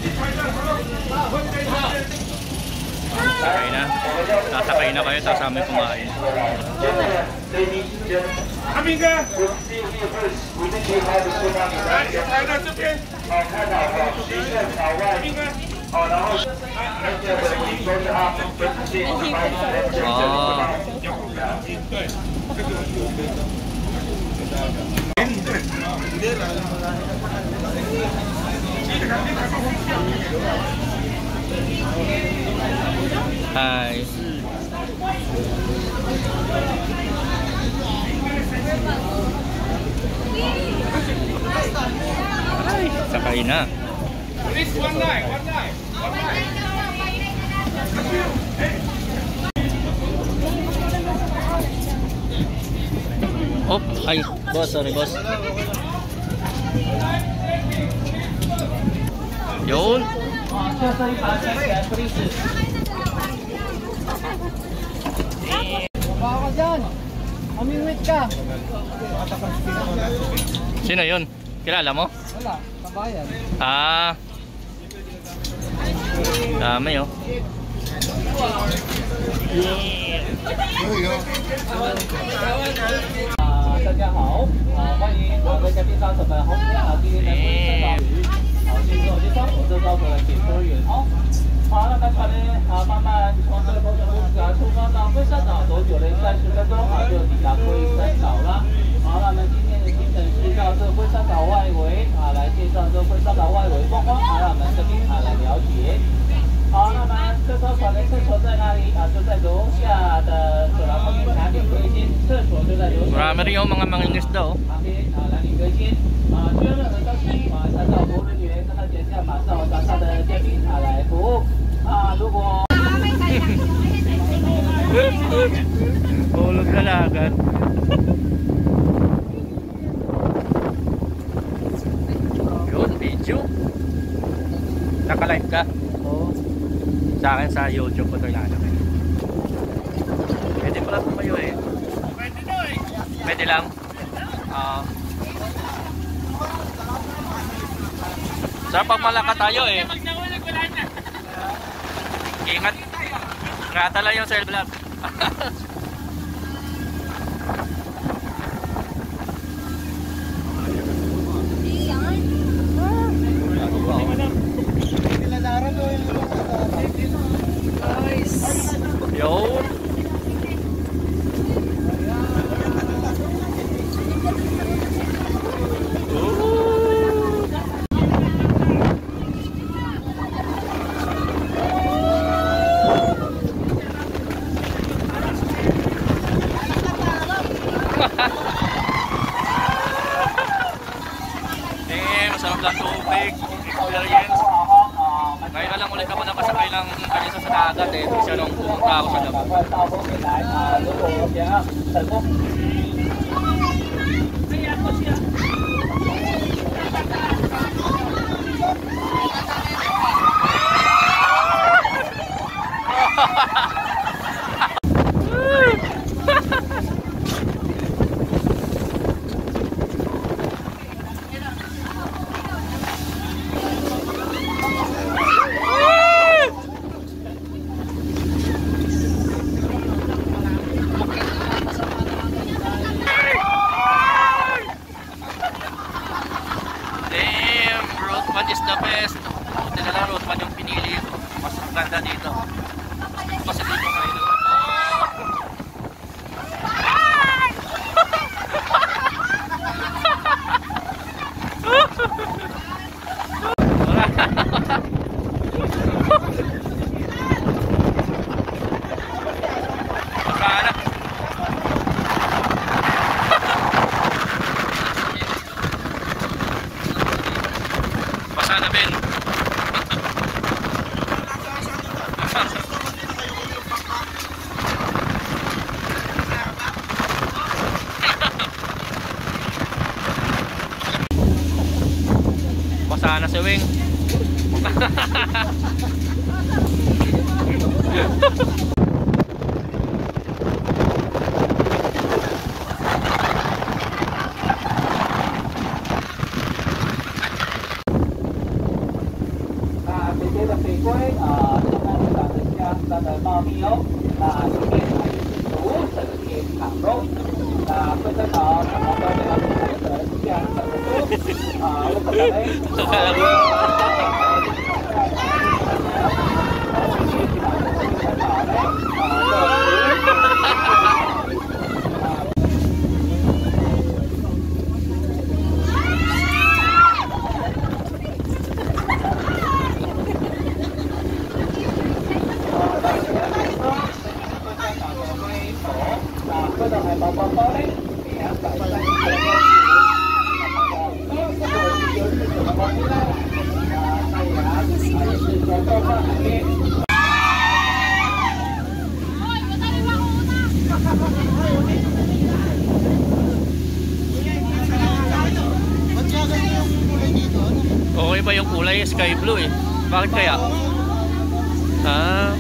Sakay na. Sasakay na kayo, tapos amin kumain. Amin ka! Hi. Ay, sakay na. Oh, ay, boss, sorry boss. Yun. Baba ka dyan. Mamingwit ka. Sino yun? Kilala mo? Wala, kabayan. Ah. Dami oh. 大家好，欢迎各位嘉宾到我们红天今天的婚纱岛屿。谢谢我介绍，我这招的解说员哦。好，那刚才呢，慢慢从这个头城路出发到婚纱岛，走久了30分钟就抵达龟山岛了。好，那么今天的行程是到这龟山岛外围来介绍这龟山岛外围风光让我们这边来了解。好，那么这艘船的厕所在哪里就在楼下的走廊后面蓝领隔间，厕所就在楼下。 Marami rin yung mga mangingisda oh. 旁边蓝领隔间需要任何东西参照服务人员跟他讲一下，马上找他的嘉宾来服务如果 Hulog na lagat. Yun, video. Naka-live ka? Oo. Sa akin sa YouTube ko ito ilalagay. Pwede pala tumayo eh. Pwede lang. Sarap pag malaka tayo eh. Ingat. Ngata lang yung self-vlog. Yo. Masarap lang tubig, experience. Ngayon na lang ulit ako nakasakay ng kanisa sa dagat eh. Siya nung pumunta ako sa dagat. What is the best? Buti na lang road, yung pinili ko. Mas ganda dito. Kasi dito kayo. Basa na Ben. Basa na si Wing. 些的玫瑰上面长着香香的茂密哦。里面还是竹整片烤肉。非常好，我们都要选择这样的我可 Okay ba yung kulay? Sky blue eh. Bakit kaya? Ah.